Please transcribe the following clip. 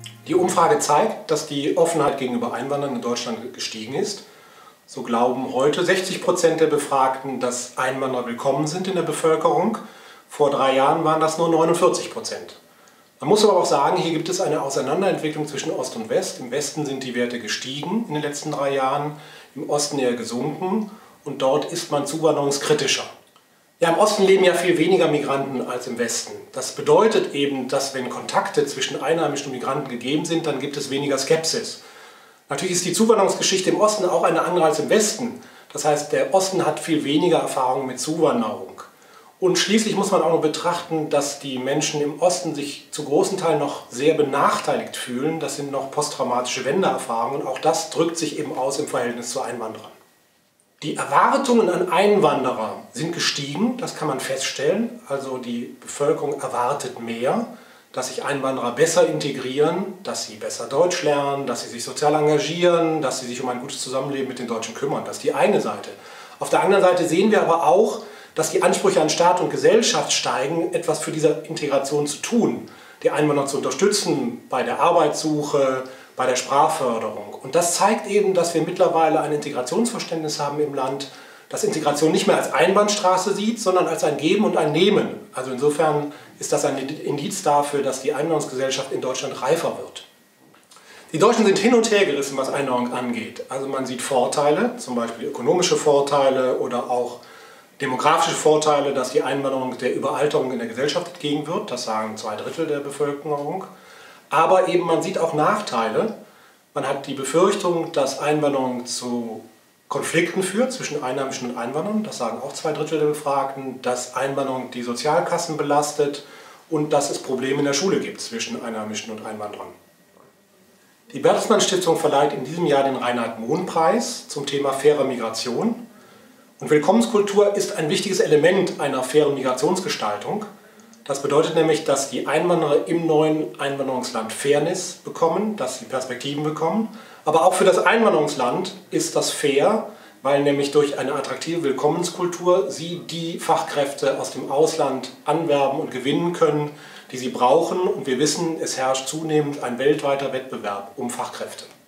Die Umfrage zeigt, dass die Offenheit gegenüber Einwanderern in Deutschland gestiegen ist. So glauben heute 60% der Befragten, dass Einwanderer willkommen sind in der Bevölkerung. Vor 3 Jahren waren das nur 49%. Man muss aber auch sagen, hier gibt es eine Auseinanderentwicklung zwischen Ost und West. Im Westen sind die Werte gestiegen in den letzten 3 Jahren, im Osten eher gesunken und dort ist man zuwanderungskritischer. Ja, im Osten leben ja viel weniger Migranten als im Westen. Das bedeutet eben, dass wenn Kontakte zwischen Einheimischen und Migranten gegeben sind, dann gibt es weniger Skepsis. Natürlich ist die Zuwanderungsgeschichte im Osten auch eine andere als im Westen. Das heißt, der Osten hat viel weniger Erfahrung mit Zuwanderung. Und schließlich muss man auch noch betrachten, dass die Menschen im Osten sich zu großen Teilen noch sehr benachteiligt fühlen. Das sind noch posttraumatische Wendeerfahrungen. Auch das drückt sich eben aus im Verhältnis zu Einwanderern. Die Erwartungen an Einwanderer sind gestiegen, das kann man feststellen. Also die Bevölkerung erwartet mehr, dass sich Einwanderer besser integrieren, dass sie besser Deutsch lernen, dass sie sich sozial engagieren, dass sie sich um ein gutes Zusammenleben mit den Deutschen kümmern. Das ist die eine Seite. Auf der anderen Seite sehen wir aber auch, dass die Ansprüche an Staat und Gesellschaft steigen, etwas für diese Integration zu tun, die Einwanderer zu unterstützen bei der Arbeitssuche, bei der Sprachförderung. Und das zeigt eben, dass wir mittlerweile ein Integrationsverständnis haben im Land, das Integration nicht mehr als Einbahnstraße sieht, sondern als ein Geben und ein Nehmen. Also insofern ist das ein Indiz dafür, dass die Einwanderungsgesellschaft in Deutschland reifer wird. Die Deutschen sind hin und her gerissen, was Einwanderung angeht. Also man sieht Vorteile, zum Beispiel ökonomische Vorteile oder auch demografische Vorteile, dass die Einwanderung der Überalterung in der Gesellschaft entgegenwirkt. Das sagen 2/3 der Bevölkerung. Aber eben man sieht auch Nachteile. Man hat die Befürchtung, dass Einwanderung zu Konflikten führt zwischen Einheimischen und Einwanderern. Das sagen auch 2/3 der Befragten. Dass Einwanderung die Sozialkassen belastet und dass es Probleme in der Schule gibt zwischen Einheimischen und Einwanderern. Die Bertelsmann Stiftung verleiht in diesem Jahr den Reinhard-Mohn-Preis zum Thema faire Migration. Und Willkommenskultur ist ein wichtiges Element einer fairen Migrationsgestaltung. Das bedeutet nämlich, dass die Einwanderer im neuen Einwanderungsland Fairness bekommen, dass sie Perspektiven bekommen. Aber auch für das Einwanderungsland ist das fair, weil nämlich durch eine attraktive Willkommenskultur sie die Fachkräfte aus dem Ausland anwerben und gewinnen können, die sie brauchen. Und wir wissen, es herrscht zunehmend ein weltweiter Wettbewerb um Fachkräfte.